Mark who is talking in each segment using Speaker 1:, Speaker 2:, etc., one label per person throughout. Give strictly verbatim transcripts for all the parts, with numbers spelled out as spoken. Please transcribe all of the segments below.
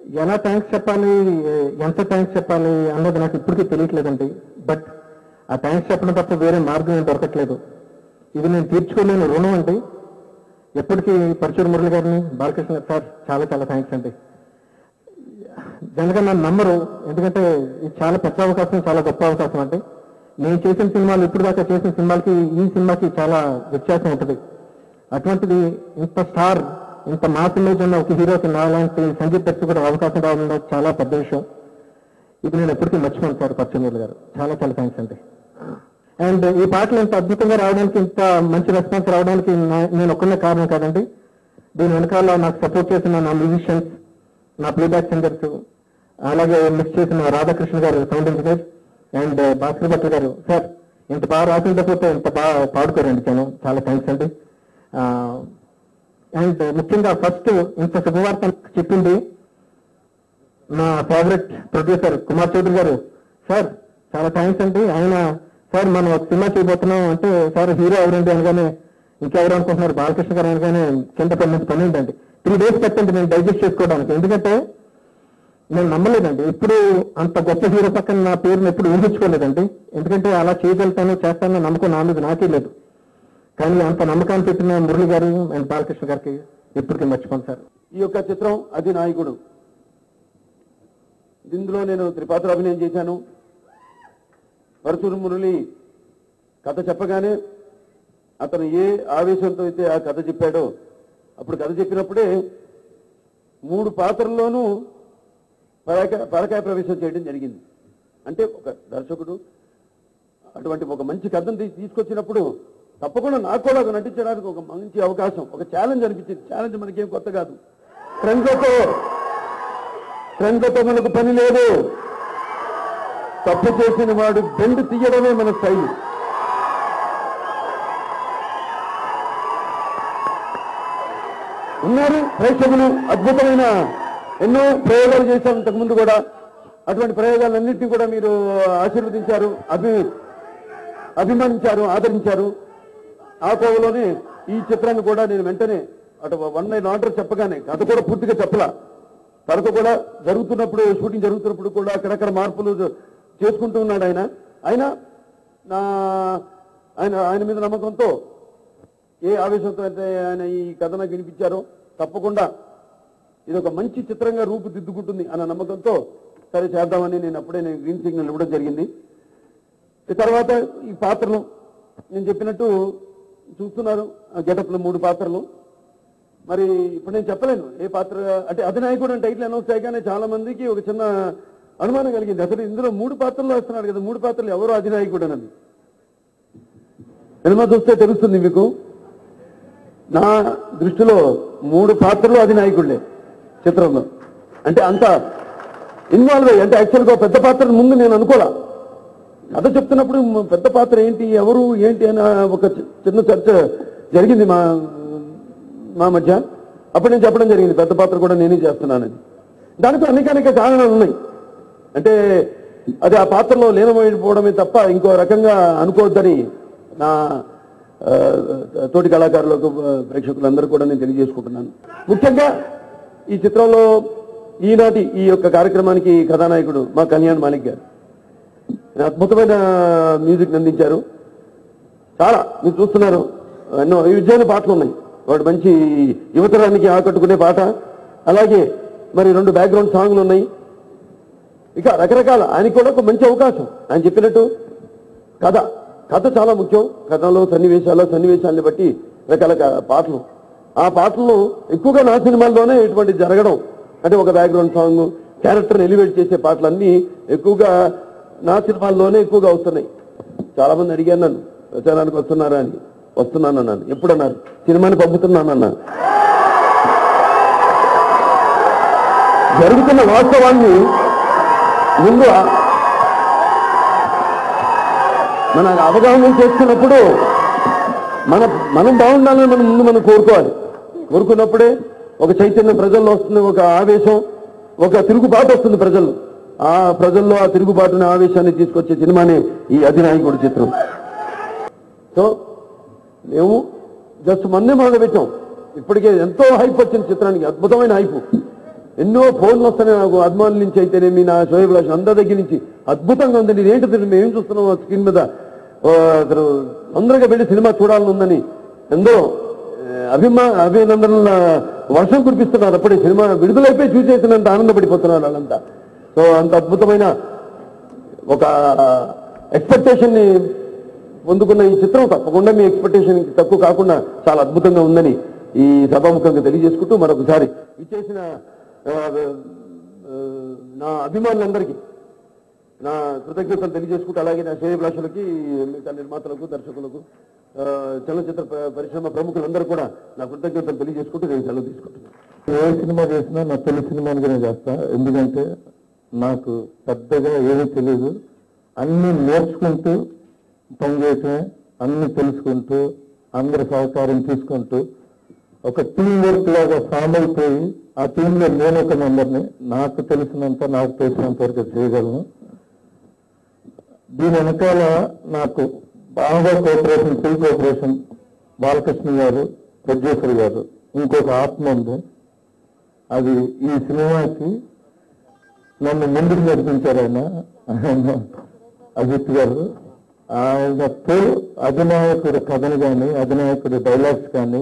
Speaker 1: ఎలా థ్యాంక్స్ చెప్పాలి, ఎంత థ్యాంక్స్ చెప్పాలి అన్నది నాకు ఇప్పటికీ తెలియట్లేదండి. బట్ ఆ థ్యాంక్స్ చెప్పడం తప్ప వేరే మార్గం ఏం దొరకట్లేదు. ఇది నేను తీర్చుకోలేని రుణం అండి. ఎప్పటికీ పరచూరు మురళి గారిని, బాలకృష్ణ గారు సార్ చాలా చాలా థ్యాంక్స్ అండి. జనగా నన్ను నమ్మరు, ఎందుకంటే ఇది చాలా పెద్ద అవకాశం, చాలా గొప్ప అవకాశం అండి. నేను చేసిన సినిమాలు, ఇప్పుడు దాకా చేసిన సినిమాలకి ఈ సినిమాకి చాలా వ్యత్యాసం ఉంటుంది. అటువంటిది ఇంత స్టార్, ఇంత మాస్ ఇమేజ్ ఉన్న ఒక హీరోకి నాలాంటి సంగీత దర్శకుడు అవకాశం రావడం చాలా పెద్ద విషయం. ఇది నేను ఎప్పటికీ మర్చిపోను సార్ పరచూరు గారు. చాలా చాలా థ్యాంక్స్ అండి. అండ్ ఈ పాటలు ఇంత అద్భుతంగా రావడానికి, ఇంత మంచి రెస్పాన్స్ రావడానికి నేను ఒక్కనే కారణం కాదండి. దీని వెనకాల నాకు సపోర్ట్ చేసిన నా మ్యూజిషియన్స్, నా ప్లేబ్యాక్ సింగర్స్, అలాగే మిక్స్ చేసిన Radhakrishna garu sound engineer, and Bhaskar Bhat garu. Sir ఇంత బాగా రాసినకపోతే ఇంత బాగా పాడుకోరండి జనం. చాలా థ్యాంక్స్ అండి. అండ్ ముఖ్యంగా ఫస్ట్ ఇంత శుభవార్త చెప్పింది నా ఫేవరెట్ ప్రొడ్యూసర్ కుమార్ చౌదరి గారు. సార్ చాలా థ్యాంక్స్ అండి. ఆయన సార్ మనం ఒక సినిమా చేయబోతున్నాం అంటే, సార్ హీరో ఎవరండి అనగానే, ఇంకెవరు అనుకుంటున్నారు, బాలకృష్ణ గారు అనగానే కింద పని పని ఏంటండి, త్రీ డేస్ పెట్టండి నేను డైజెస్ట్ చేసుకోవడానికి. ఎందుకంటే నేను నమ్మలేదండి, ఎప్పుడు అంత గొప్ప హీరో పక్కన నా పేరుని ఎప్పుడు ఊహించుకోలేదండి. ఎందుకంటే అలా చేయగలుగుతాను, చేస్తానని నమ్మకం నా మీద నాకే లేదు. కానీ అంత నమ్మకాన్ని పెట్టిన మురళి గారు అండ్ బాలకృష్ణ గారికి ఎప్పటికీ మర్చిపోను సార్.
Speaker 2: ఈ యొక్క చిత్రం అది నాయకుడు. ఇందులో నేను త్రిపాత్ర అభినయం చేశాను. పరచూరు మురళి కథ చెప్పగానే అతను ఏ ఆవేశంతో అయితే ఆ కథ చెప్పాడో, అప్పుడు కథ చెప్పినప్పుడే మూడు పాత్రల్లోనూ పరకాయ పరకాయ ప్రవేశం చేయడం జరిగింది. అంటే ఒక దర్శకుడు అటువంటి ఒక మంచి కథను తీసుకొచ్చినప్పుడు తప్పకుండా నాకు కూడా నటించడానికి ఒక మంచి అవకాశం, ఒక ఛాలెంజ్ అనిపించింది. ఛాలెంజ్ మనకేం కొత్త కాదు. ఫ్రెండ్లతో ఫ్రెండ్లతో మనకు పని లేదు. తప్పు చేసిన వాడు బెండు తీయడమే మన శైలి. ఉన్నారు ప్రేక్షకులు, అద్భుతమైన ఎన్నో ప్రయోగాలు చేశాం ఇంతకుముందు కూడా. అటువంటి ప్రయోగాలన్నింటినీ కూడా మీరు ఆశీర్వదించారు, అభి అభిమానించారు, ఆదరించారు. ఆ కోవలోనే ఈ చిత్రాన్ని కూడా నేను వెంటనే అటు వన్ నైన్ ఆర్డర్ చెప్పగానే కథ కూడా పూర్తిగా చెప్పలా. తనతో కూడా జరుగుతున్నప్పుడు, షూటింగ్ జరుగుతున్నప్పుడు కూడా అక్కడక్కడ మార్పులు చేసుకుంటూ ఉన్నాడు ఆయన. ఆయన నా ఆయన ఆయన మీద నమ్మకంతో, ఏ ఆవేశంతో అయితే ఆయన ఈ కథ నాకు వినిపించారో, తప్పకుండా ఇది ఒక మంచి చిత్రంగా రూపుదిద్దుకుంటుంది అన్న నమ్మకంతో సరే చేద్దామని నేను అప్పుడే నేను గ్రీన్ సిగ్నల్ ఇవ్వడం జరిగింది. తర్వాత ఈ పాత్రలు నేను చెప్పినట్టు చూస్తున్నారు, గెటప్లు మూడు పాత్రలు. మరి ఇప్పుడు నేను చెప్పలేను ఏ పాత్ర అంటే అధినాయకుడు అని టైటిల్ అనౌన్స్ చేయగానే చాలా మందికి ఒక చిన్న అనుమానం కలిగింది. అసలు ఇందులో మూడు పాత్రలు వస్తున్నాడు కదా, మూడు పాత్రలు ఎవరు అధినాయకుడు అని సినిమా చూస్తే తెలుస్తుంది మీకు. నా దృష్టిలో మూడు పాత్రలు అధినాయకుడులే చిత్రంలో. అంటే అంత ఇన్వాల్వ్ అయ్యి, అంటే యాక్చువల్గా పెద్ద పాత్ర ముందు నేను అనుకోలే. కథ చెప్తున్నప్పుడు పెద్ద పాత్ర ఏంటి, ఎవరు ఏంటి అని ఒక చిన్న చర్చ జరిగింది మా మా మధ్య. అప్పుడు నేను చెప్పడం జరిగింది పెద్ద పాత్ర కూడా నేనే చేస్తున్నానని. దానికి అనేక అనేక కారణాలు ఉన్నాయి. అంటే అది ఆ పాత్రలో లీనమైపోవడమే తప్ప ఇంకో రకంగా అనుకోవద్దని నా తోటి కళాకారులకు, ప్రేక్షకులందరూ కూడా నేను తెలియజేసుకుంటున్నాను. ముఖ్యంగా ఈ చిత్రంలో ఈనాటి ఈ యొక్క కార్యక్రమానికి కథానాయకుడు మా కళ్యాణ్ మాలిక్ గారు. అద్భుతమైన మ్యూజిక్ అందించారు. చాలా మీరు చూస్తున్నారు, ఎన్నో విజయమైన పాటలు ఉన్నాయి. వాడు మంచి యువతరానికి ఆకట్టుకునే పాట, అలాగే మరి రెండు బ్యాక్గ్రౌండ్ సాంగ్లు ఉన్నాయి. ఇక రకరకాల ఆయనకి కూడా ఒక మంచి అవకాశం. ఆయన చెప్పినట్టు కథ కథ చాలా ముఖ్యం. కథలో సన్నివేశాలు సన్నివేశాలని బట్టి రకరకాల పాటలు. ఆ పాటలు ఎక్కువగా నా సినిమాల్లోనే ఇటువంటి జరగడం, అంటే ఒక బ్యాక్గ్రౌండ్ సాంగ్, క్యారెక్టర్ని ఎలివేట్ చేసే పాటలన్నీ ఎక్కువగా నా సినిమాల్లోనే ఎక్కువగా వస్తున్నాయి. చాలా మంది అడిగాను నన్ను, ప్రచారానికి వస్తున్నారా అని. వస్తున్నానన్నాను. ఎప్పుడన్నారు? సినిమాని పంపుతున్నానన్నా. జరుగుతున్న వాస్తవాన్ని ముందు మన అవగాహన చేసుకున్నప్పుడు మన మనం బాగుండాలని మనం ముందు మనం కోరుకోవాలి. కోరుకున్నప్పుడే ఒక చైతన్యం ప్రజల్లో వస్తుంది, ఒక ఆవేశం, ఒక తిరుగుబాటు వస్తుంది ప్రజల్లో. ఆ ప్రజల్లో ఆ తిరుగుబాటుని, ఆవేశాన్ని తీసుకొచ్చే సినిమానే ఈ అధినాయకుడు చిత్రం. సో మేము జస్ట్ మొన్నే మొదలుపెట్టాం. ఇప్పటికే ఎంతో హైప్ వచ్చింది చిత్రానికి, అద్భుతమైన హైప్. ఎన్నో ఫోన్లు వస్తున్నాయి నాకు అభిమానుల నుంచి అయితేనేమి నా షోయబ్ రాజ్ అందరి దగ్గర నుంచి అద్భుతంగా ఉందండి ఇదేంటి మేము ఏం చూస్తున్నాం స్క్రీన్ మీద అతను తొందరగా వెళ్ళి సినిమా చూడాలని ఉందని ఎంతో అభిమా అభినందనల వర్షం కురిపిస్తున్నారు అప్పుడే సినిమా విడుదలైపోయి చూసేసినంత ఆనందపడిపోతున్నారు వాళ్ళంతా సో అంత అద్భుతమైన ఒక ఎక్స్పెక్టేషన్ ని పొందుకున్న ఈ చిత్రం తప్పకుండా మీ ఎక్స్పెక్టేషన్ తక్కువ కాకుండా చాలా అద్భుతంగా ఉందని ఈ సభాముఖంగా తెలియజేసుకుంటూ మరొకసారి ఇచ్చేసిన నా అభిమానులందరికీ నా కృతజ్ఞతలు తెలియజేసుకుంటూ అలాగే నా శ్రేయభిలాషులకి మిగతా నిర్మాతలకు దర్శకులకు చలనచిత్ర పరిశ్రమ ప్రముఖులందరూ కూడా నా కృతజ్ఞతలు తెలియజేసుకుంటూ నేను సెలవు తీసుకుంటున్నాను.
Speaker 1: ఏ సినిమా చేసినా నా తొలి సినిమానిగానే చేస్తా. ఎందుకంటే నాకు పెద్దగా ఏమీ తెలియదు, అన్ని నేర్చుకుంటూ పనిచేయటమే, అన్ని తెలుసుకుంటూ అందరి సహకారం తీసుకుంటూ ఒక టీం వర్క్ లాగా ఫామ్ అయిపోయి ఆ టీంలో నేను ఒక మెంబర్ని నాకు తెలిసినంత నాకు తెలిసినంత వరకు చేయగలను. దీని వెనకాల నాకు బాగా కోఆపరేషన్ ఫుల్ కోఆపరేషన్ బాలకృష్ణ గారు ప్రొడ్యూసర్ గారు ఇంకొక ఆత్మ ఉంది. అది ఈ సినిమాకి నన్ను ముందుకు నడిపించారు ఆయన ఆయన అజిత్ గారు. ఆయనతో అధినాయకుడి కథను కానీ అధినాయకుడి డైలాగ్స్ కానీ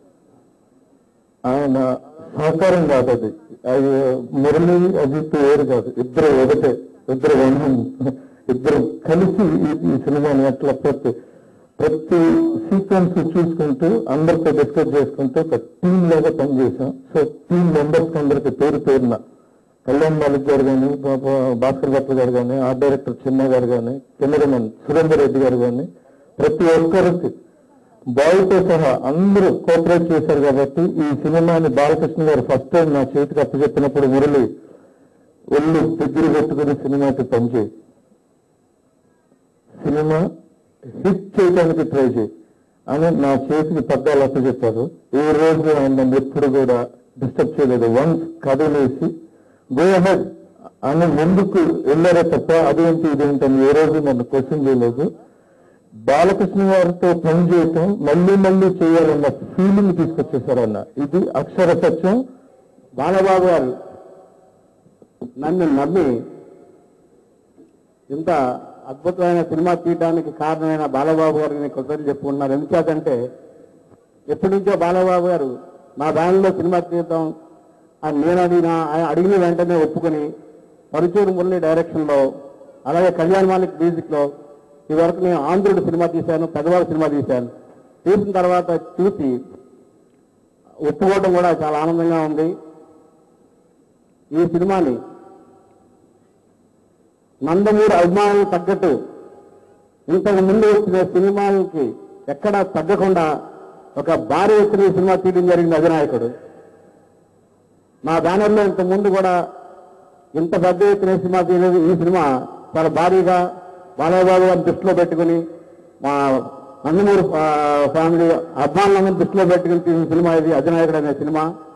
Speaker 1: ఆయన సహకారం కాదు. అది అది మురళి అజిత్ వేరు కాదు, ఇద్దరు ఒకటే, ఇద్దరు ఇద్దరు కలిసి ఈ సినిమాని అట్లా ప్రతి ప్రతి సీక్వెన్స్ చూసుకుంటూ అందరితో డిస్కస్ చేసుకుంటూ ఒక టీం లాగా పనిచేసాం. సో టీం మెంబర్స్ అందరికి పేరు పేరున కళ్యాణ్ మాలిక్ గారు కానీ, భాస్కర్ భట్ గారు కానీ, ఆర్ట్ డైరెక్టర్ చిన్న గారు కానీ, కెమెరామెన్ సురేందర్ రెడ్డి గారు కానీ ప్రతి ఒక్కరికి బాయ్తో సహా అందరూ కోఆపరేట్ చేశారు. కాబట్టి ఈ సినిమాని బాలకృష్ణ గారు ఫస్ట్ టైం నా చేతికి అప్పచెప్పినప్పుడు మురళి ఒళ్ళు దగ్గర పెట్టుకుని సినిమాకి పనిచేయి, సినిమా హిట్ చేయడానికి ట్రై చేయి అని నా చేతికి పద్దాలు అప్పచెప్పారు. ఏ రోజు ఆయన నన్ను ఎప్పుడు కూడా డిస్టర్బ్ చేయలేదు. వన్స్ కథ వేసి గో అహెడ్ అని ముందుకు వెళ్ళారే తప్ప అదేంటి ఇదేంటి అని ఏ రోజు నన్ను క్వశ్చన్ చేయలేదు. బాలకృష్ణ గారితో పని చేయటం మళ్ళీ మళ్ళీ చేయాలన్న ఫీలింగ్ తీసుకొచ్చేసారు అన్న. ఇది అక్షర సత్యం.
Speaker 2: బాలబాబు గారు నన్ను నమ్మి ఇంత అద్భుతమైన సినిమా తీయడానికి కారణమైన బాలబాబు గారికి నేను కృతజ్ఞతలు చెప్పుకున్నారు. ఎందుకంటే ఎప్పటి నుంచో బాలబాబు గారు మా బ్యానర్లో సినిమా తీద్దాం అని నేను అడిగిన ఆయన అడిగిన వెంటనే ఒప్పుకొని పరుచూరు మురళి డైరెక్షన్లో అలాగే కళ్యాణ్ మాలిక్ మ్యూజిక్లో ఈ వరకు నేను ఆంధ్రుడు సినిమా తీశాను, పెద్దవాళ్ళ సినిమా తీశాను. తీసిన తర్వాత చూసి ఒప్పుకోవడం కూడా చాలా ఆనందంగా ఉంది. ఈ సినిమాని నందమూరి అభిమానులు తగ్గట్టు ఇంతకు ముందు వచ్చిన సినిమాలకి ఎక్కడా తగ్గకుండా ఒక భారీ ఎత్తున సినిమా తీయడం జరిగింది అధినాయకుడు. మా బ్యానర్లో ఇంత ముందు కూడా ఇంత పెద్ద ఎత్తున సినిమా తీయలేదు. ఈ సినిమా చాలా భారీగా బాలబాబు గారిని దృష్టిలో పెట్టుకుని మా నందమూరి ఫ్యామిలీ అభిమానులను దృష్టిలో పెట్టుకుని తీసిన సినిమా ఇది అధినాయకుడు అనే సినిమా.